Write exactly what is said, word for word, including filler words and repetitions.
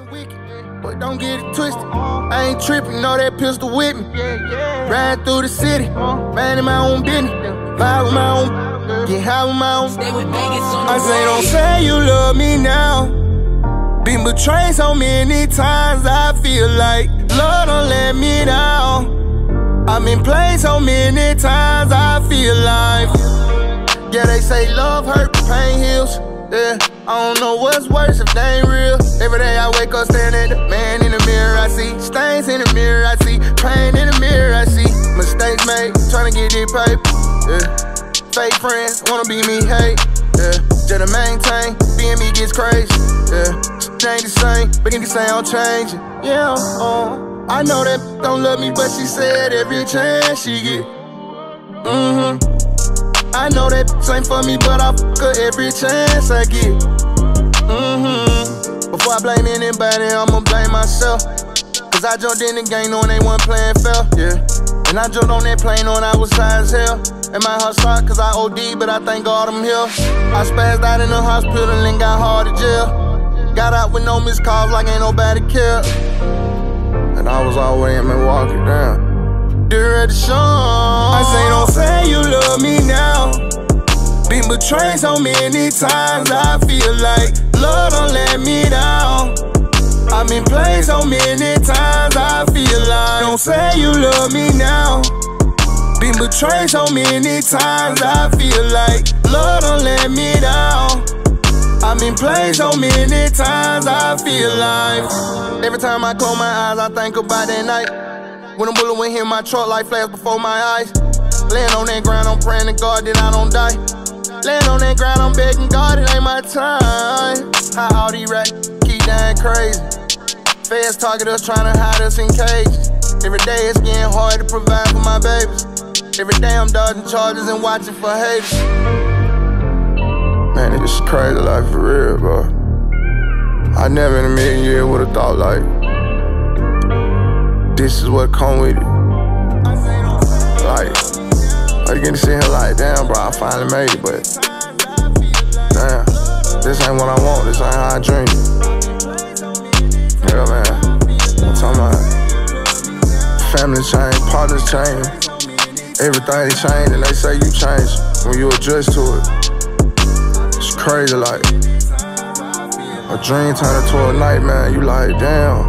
wicked, but don't get it twisted. I ain't tripping, know that pistol with me. Riding through the city, minding my own business. Vibe with my own, get high with my own. I say, don't say you love me now. Been betrayed so many times, I feel like Lord don't let me down. I've been played so many times, I feel like. Yeah, they say love hurt, pain heals. Yeah, I don't know what's worse if they ain't real. Every day I wake up staring at the man in the mirror. I see stains in the mirror, I see pain in the mirror. I see mistakes made, trying to get this paper. Yeah, fake friends wanna be me, hey. Yeah, just to maintain, being me gets crazy. Yeah, it ain't the same, but ain't the same, I'm changing. Yeah, uh, I know that don't love me, but she said every chance she get. Mm-hmm. I know that ain't for me, but I fuck her every chance I get. Mm-hmm. Before I blame anybody, I'ma blame myself. Cause I jumped in the game knowing they wasn't playing fair, yeah. And I jumped on that plane knowing I was high as hell. And my heart stopped cause I O D, but I thank God I'm here. I spazzed out in the hospital and got hard to jail. Got out with no missed calls like ain't nobody care. And I was all the way in Milwaukee, damn. They're at the show. I say, don't say you love me now. Been betrayed so many times, I feel like Lord don't let me down. I've been played so many times, I feel like. Don't say you love me now. Been betrayed so many times, I feel like Lord don't let me down. I've been played so many times, I feel like. Every time I close my eyes, I think about that night when a bullet went hit my truck like flash before my eyes. Laying on that ground, I'm praying to God that I don't die. Laying on that ground, I'm begging God it ain't my time. How all these rats keep dying crazy. Feds target us, trying to hide us in cages. Every day it's getting hard to provide for my babies. Every day I'm dodging charges and watching for haters. Man, it's crazy life for real, bro. I never in a million years would've thought like this is what come with it. Like, I get to sit here like, damn, bro, I finally made it, but damn, this ain't what I want, this ain't how I dream it. Yeah, man, I'm talking about family change, partners change, everything change, and they say you change when you adjust to it. It's crazy, like, a dream turn into a nightmare, you like, damn.